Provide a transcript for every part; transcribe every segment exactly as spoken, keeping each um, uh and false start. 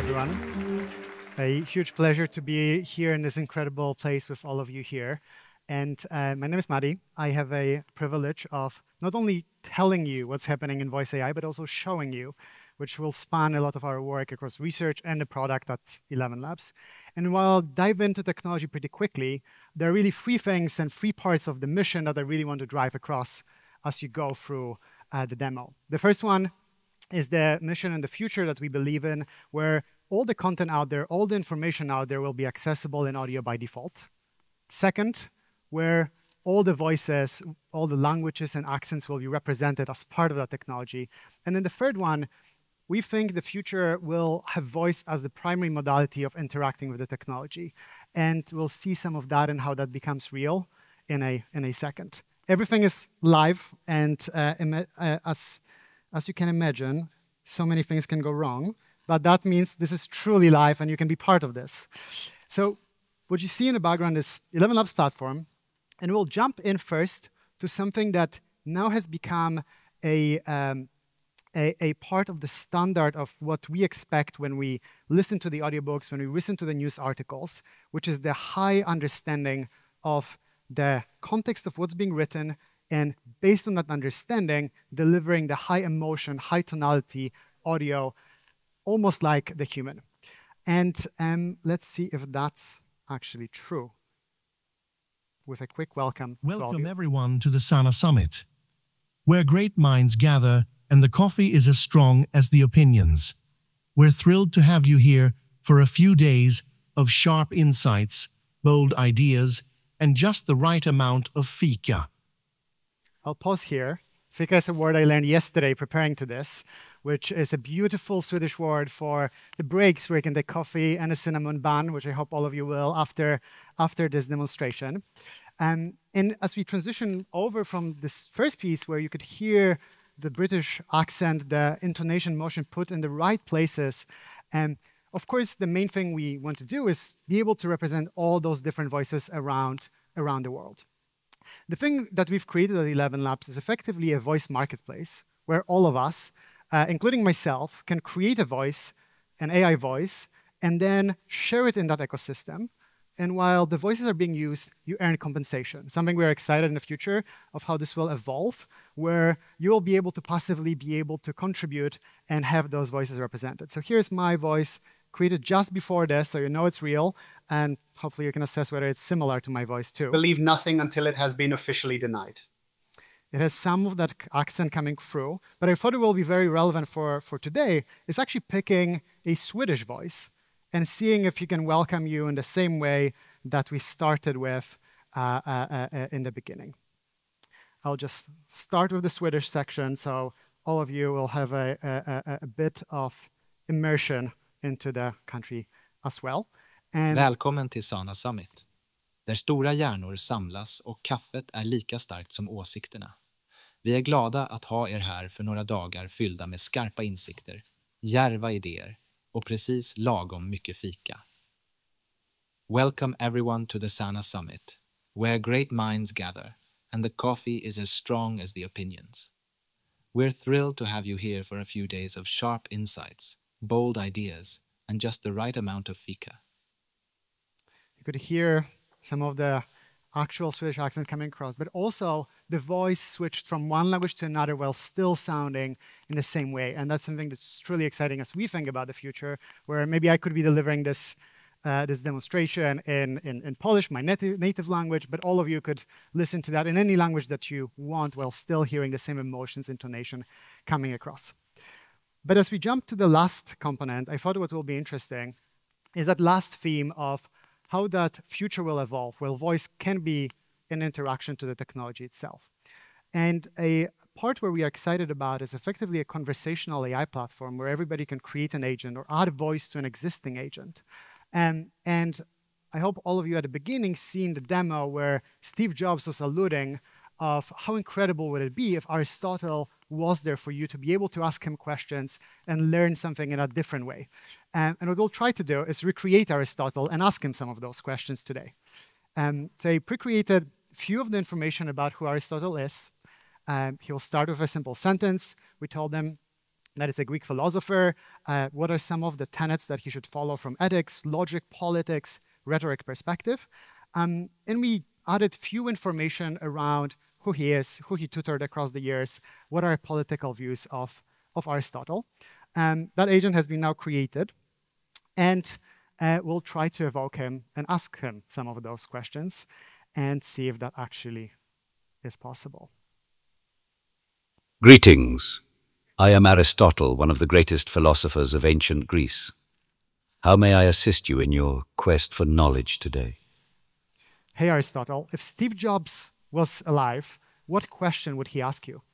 everyone. A huge pleasure to be here in this incredible place with all of you here. And uh, my name is Madi. I have a privilege of not only telling you what's happening in voice A I, but also showing you, which will span a lot of our work across research and the product at ElevenLabs. And while I'll dive into technology pretty quickly, there are really three things and three parts of the mission that I really want to drive across as you go through uh, the demo. The first one is the mission and the future that we believe in, where all the content out there, all the information out there will be accessible in audio by default. Second, where all the voices, all the languages and accents will be represented as part of that technology. And then the third one, we think the future will have voice as the primary modality of interacting with the technology. And we'll see some of that and how that becomes real in a, in a second. Everything is live, and uh, uh, as, as you can imagine, so many things can go wrong. But that means this is truly live, and you can be part of this. So what you see in the background is ElevenLabs platform. And we'll jump in first to something that now has become a, um, a, a part of the standard of what we expect when we listen to the audiobooks, when we listen to the news articles, which is the high understanding of the context of what's being written, and based on that understanding, delivering the high emotion, high tonality audio, almost like the human. And um, let's see if that's actually true. With a quick welcome. Welcome everyone to the Sana Summit, where great minds gather and the coffee is as strong as the opinions. We're thrilled to have you here for a few days of sharp insights, bold ideas, and just the right amount of fika. I'll pause here. Fika is a word I learned yesterday preparing to this, which is a beautiful Swedish word for the breaks where you can take coffee and a cinnamon bun, which I hope all of you will after, after this demonstration. Um, and as we transition over from this first piece where you could hear the British accent, the intonation motion put in the right places, um, of course, the main thing we want to do is be able to represent all those different voices around, around the world. The thing that we've created at ElevenLabs is effectively a voice marketplace where all of us, uh, including myself, can create a voice, an A I voice, and then share it in that ecosystem. And while the voices are being used, you earn compensation, something we're excited in the future of how this will evolve, where you will be able to passively be able to contribute and have those voices represented. So here's my voice, created just before this, so you know it's real, and hopefully you can assess whether it's similar to my voice too. Believe nothing until it has been officially denied. It has some of that accent coming through, but I thought it will be very relevant for, for today is actually picking a Swedish voice and seeing if you can welcome you in the same way that we started with uh, uh, uh, in the beginning. I'll just start with the Swedish section, so all of you will have a, a, a bit of immersion into the country as well. And Välkommen till Sana Summit, där stora hjärnor samlas och kaffet är lika starkt som åsikterna. Vi är glada att ha er här för några dagar fyllda med skarpa insikter, djärva idéer och precis lagom mycket fika. Welcome everyone to the Sana Summit, where great minds gather and the coffee is as strong as the opinions. We're thrilled to have you here for a few days of sharp insights, bold ideas, and just the right amount of fika. You could hear some of the actual Swedish accent coming across, but also the voice switched from one language to another while still sounding in the same way. And that's something that's truly exciting as we think about the future, where maybe I could be delivering this, uh, this demonstration in, in, in Polish, my native, native language, but all of you could listen to that in any language that you want while still hearing the same emotions, intonation coming across. But as we jump to the last component, I thought what will be interesting is that last theme of how that future will evolve, where voice can be an interaction to the technology itself. And a part where we are excited about is effectively a conversational A I platform where everybody can create an agent or add a voice to an existing agent. And, and I hope all of you at the beginning seen the demo where Steve Jobs was alluding of how incredible would it be if Aristotle was there for you to be able to ask him questions and learn something in a different way. Um, and what we'll try to do is recreate Aristotle and ask him some of those questions today. Um, so I pre-created a few of the information about who Aristotle is. Um, he'll start with a simple sentence. We told him, that is a Greek philosopher. Uh, what are some of the tenets that he should follow from ethics, logic, politics, rhetoric perspective? Um, and we added few information around who he is, who he tutored across the years, what are political views of, of Aristotle. Um, that agent has been now created, and uh, we'll try to evoke him and ask him some of those questions and see if that actually is possible. Greetings. I am Aristotle, one of the greatest philosophers of ancient Greece. How may I assist you in your quest for knowledge today? Hey, Aristotle, if Steve Jobs was alive, what question would he ask you?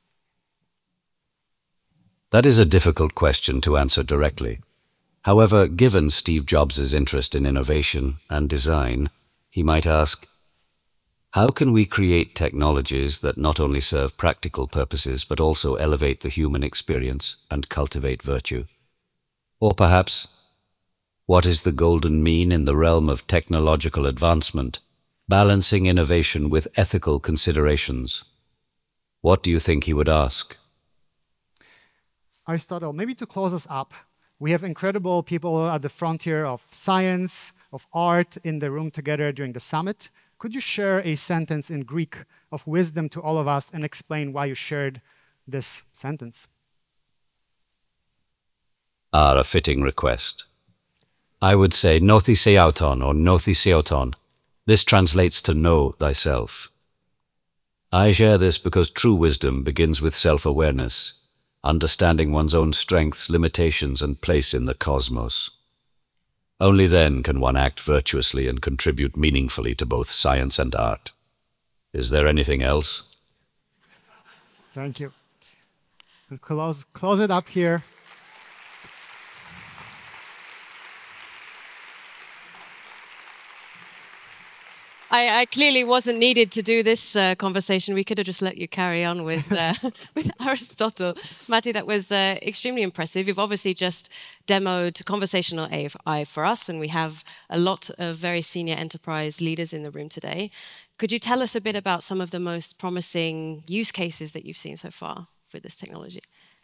That is a difficult question to answer directly. However, given Steve Jobs' interest in innovation and design, he might ask, how can we create technologies that not only serve practical purposes but also elevate the human experience and cultivate virtue? Or perhaps, what is the golden mean in the realm of technological advancement, balancing innovation with ethical considerations? What do you think he would ask? Aristotle, maybe to close us up, we have incredible people at the frontier of science, of art in the room together during the summit. Could you share a sentence in Greek of wisdom to all of us and explain why you shared this sentence? Ah, a fitting request. I would say nothi seauton or nothi seauton. This translates to know thyself. I share this because true wisdom begins with self-awareness, understanding one's own strengths, limitations, and place in the cosmos. Only then can one act virtuously and contribute meaningfully to both science and art. Is there anything else? Thank you. And close, close it up here. I, I clearly wasn't needed to do this uh, conversation. We could have just let you carry on with uh, with Aristotle. Matti, that was uh, extremely impressive. You've obviously just demoed conversational A I for us, and we have a lot of very senior enterprise leaders in the room today. Could you tell us a bit about some of the most promising use cases that you've seen so far for this technology?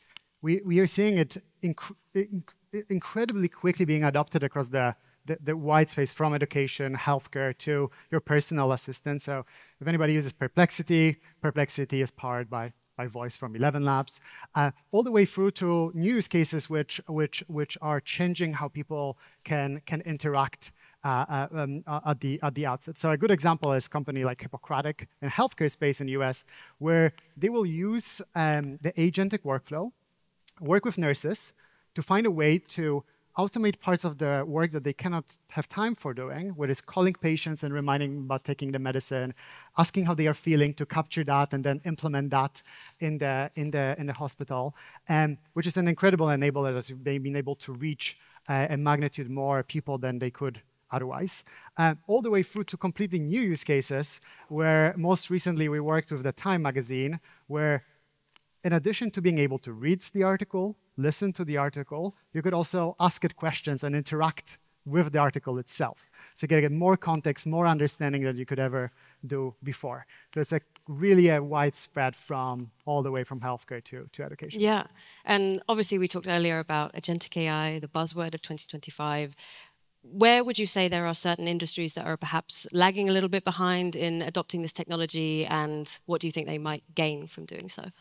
We, we are seeing it inc inc incredibly quickly being adopted across the The, the wide space, from education, healthcare, to your personal assistant. So if anybody uses Perplexity, Perplexity is powered by, by voice from ElevenLabs, uh, all the way through to new use cases which, which, which are changing how people can, can interact uh, uh, um, uh, at, the, at the outset. So a good example is a company like Hippocratic in healthcare space in the U S, where they will use um, the agentic workflow, work with nurses to find a way to automate parts of the work that they cannot have time for doing, where it's calling patients and reminding them about taking the medicine, asking how they are feeling to capture that and then implement that in the, in the, in the hospital, um, which is an incredible enabler that they've been able to reach uh, a magnitude more people than they could otherwise. Uh, all the way through to completely new use cases, where most recently we worked with the Time magazine, where in addition to being able to read the article, listen to the article, you could also ask it questions and interact with the article itself. So you can get more context, more understanding than you could ever do before. So it's a really a widespread from all the way from healthcare to, to education. Yeah, and obviously we talked earlier about agentic A I, the buzzword of twenty twenty-five. Where would you say there are certain industries that are perhaps lagging a little bit behind in adopting this technology, and what do you think they might gain from doing so?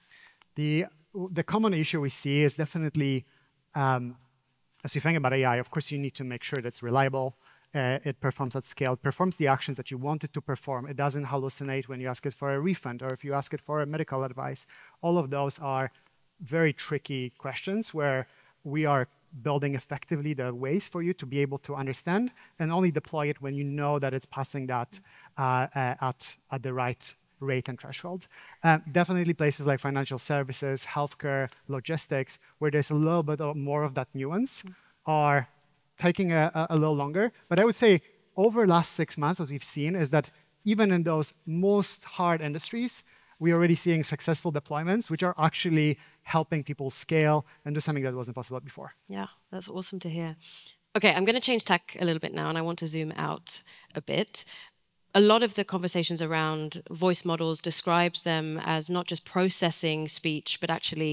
The, the common issue we see is definitely, um, as you think about A I, of course you need to make sure that it's reliable, uh, it performs at scale, it performs the actions that you want it to perform, it doesn't hallucinate when you ask it for a refund or if you ask it for a medical advice. All of those are very tricky questions where we are building effectively the ways for you to be able to understand and only deploy it when you know that it's passing that uh, uh, at, at the right rate and threshold. Uh, definitely places like financial services, healthcare, logistics, where there's a little bit of more of that nuance, are taking a, a, a little longer. But I would say over the last six months, what we've seen is that even in those most hard industries, we're already seeing successful deployments, which are actually helping people scale and do something that wasn't possible before. Yeah, that's awesome to hear. Okay, I'm going to change tack a little bit now, and I want to zoom out a bit. A lot of the conversations around voice models describes them as not just processing speech, but actually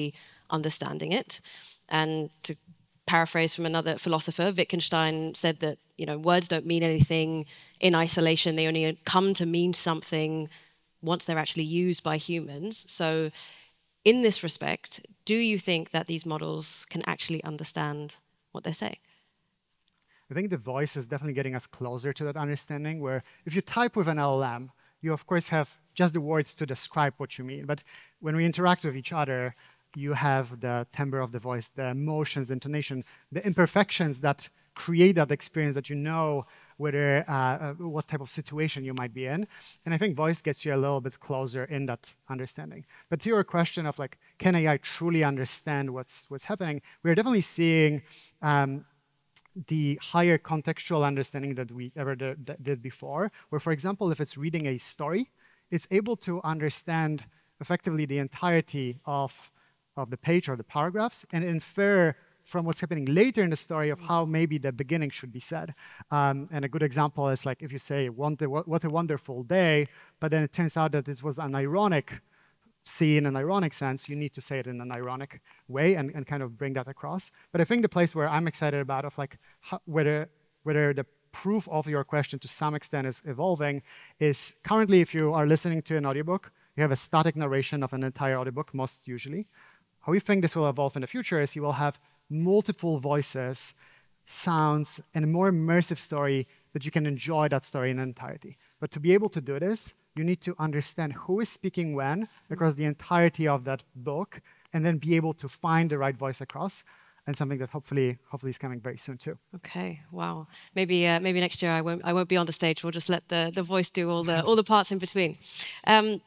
understanding it. And to paraphrase from another philosopher, Wittgenstein said that, you know, words don't mean anything in isolation. They only come to mean something once they're actually used by humans. So in this respect, do you think that these models can actually understand what they say? I think the voice is definitely getting us closer to that understanding, where if you type with an L L M, you of course have just the words to describe what you mean. But when we interact with each other, you have the timbre of the voice, the emotions, intonation, the imperfections that create that experience that you know whether uh, what type of situation you might be in. And I think voice gets you a little bit closer in that understanding. But to your question of like, can A I truly understand what's what's happening? We're definitely seeing um, the higher contextual understanding that we ever did, did before, where, for example, if it's reading a story, it's able to understand effectively the entirety of, of the page or the paragraphs and infer from what's happening later in the story of how maybe the beginning should be said. Um, and a good example is like if you say, what a wonderful day, but then it turns out that this was an ironic scene in an ironic sense, you need to say it in an ironic way and, and kind of bring that across. But I think the place where I'm excited about of like how, whether, whether the proof of your question to some extent is evolving is currently if you are listening to an audiobook, you have a static narration of an entire audiobook, most usually. How we think this will evolve in the future is you will have multiple voices, sounds, and a more immersive story that you can enjoy that story in entirety. But to be able to do this, you need to understand who is speaking when across the entirety of that book, and then be able to find the right voice across, and something that hopefully, hopefully is coming very soon too. Okay, wow. Maybe, uh, maybe next year I won't, I won't be on the stage. We'll just let the the voice do all the all the parts in between. Um,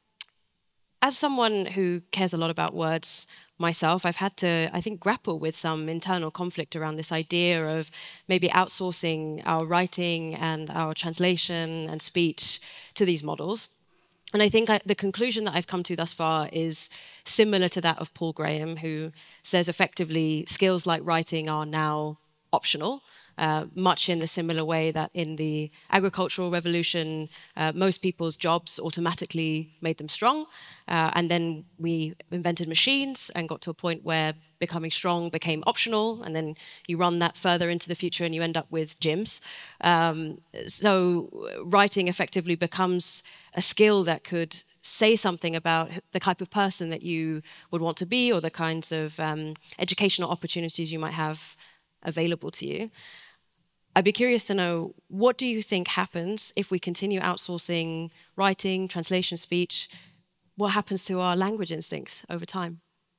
as someone who cares a lot about words myself, I've had to, I think, grapple with some internal conflict around this idea of maybe outsourcing our writing and our translation and speech to these models. And I think I, the conclusion that I've come to thus far is similar to that of Paul Graham, who says effectively skills like writing are now optional, uh, much in a similar way that in the agricultural revolution, uh, most people's jobs automatically made them strong. Uh, and then we invented machines and got to a point where becoming strong became optional. And then you run that further into the future and you end up with gyms. Um, so writing effectively becomes a skill that could say something about the type of person that you would want to be or the kinds of um, educational opportunities you might have available to you. I'd be curious to know, what do you think happens if we continue outsourcing writing, translation, speech? What happens to our language instincts over time?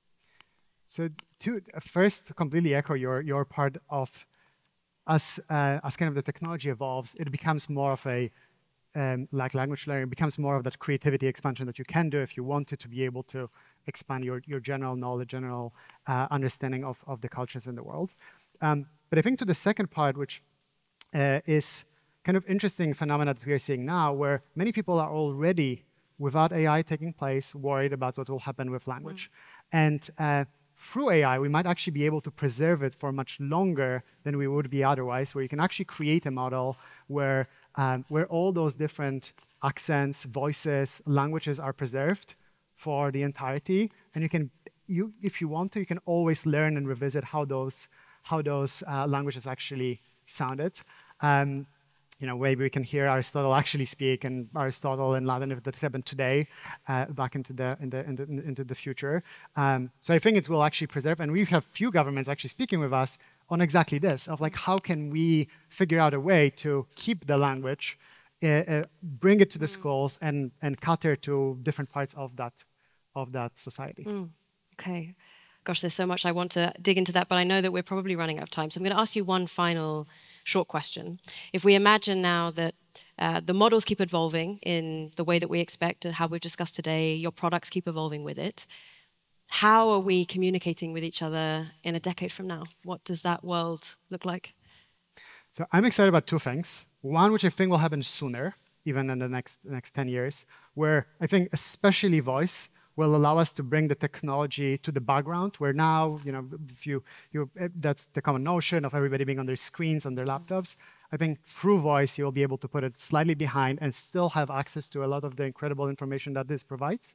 So to first to completely echo your, your part of as, uh, as kind of the technology evolves, it becomes more of a, um, like language learning, it becomes more of that creativity expansion that you can do if you wanted to be able to expand your, your general knowledge, general uh, understanding of, of the cultures in the world. Um, but I think to the second part, which uh, is kind of interesting phenomena that we are seeing now, where many people are already, without A I taking place, worried about what will happen with language. Mm. And uh, through A I, we might actually be able to preserve it for much longer than we would be otherwise, where you can actually create a model where, um, where all those different accents, voices, languages are preserved for the entirety. And you can, you, if you want to, you can always learn and revisit how those, how those uh, languages actually sounded. Um, you know, maybe we can hear Aristotle actually speak, and Aristotle in Latin, if that happened today, uh, back into the, in the, in the into the future. Um, so I think it will actually preserve, and we have few governments actually speaking with us on exactly this, of like, how can we figure out a way to keep the language, uh, uh, bring it to the schools, and and cater to different parts of that of that society. Mm. Okay. Gosh, there's so much I want to dig into that, but I know that we're probably running out of time. So I'm going to ask you one final short question. If we imagine now that uh, the models keep evolving in the way that we expect and how we've discussed today, your products keep evolving with it, how are we communicating with each other in a decade from now? What does that world look like? So I'm excited about two things. One, which I think will happen sooner, even in the next, next ten years, where I think especially voice will allow us to bring the technology to the background, where now, you know, if you, you, that's the common notion of everybody being on their screens, on their laptops. I think through voice, you'll be able to put it slightly behind and still have access to a lot of the incredible information that this provides.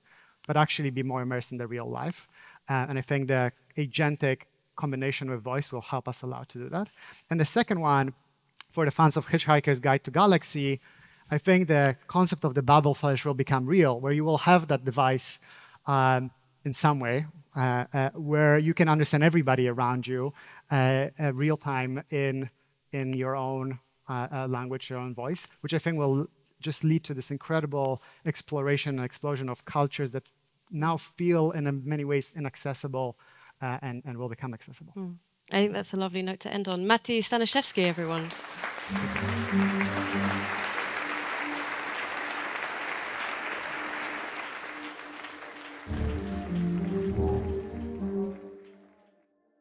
but actually be more immersed in the real life. Uh, and I think the agentic combination with voice will help us a lot to do that. And the second one, for the fans of Hitchhiker's Guide to Galaxy, I think the concept of the bubble flash will become real, where you will have that device um, in some way, uh, uh, where you can understand everybody around you uh, uh, real time in, in your own uh, uh, language, your own voice, which I think will just lead to this incredible exploration and explosion of cultures that now feel in many ways inaccessible uh, and, and will become accessible. Mm. I think that's a lovely note to end on. Matti Stanisewski, everyone.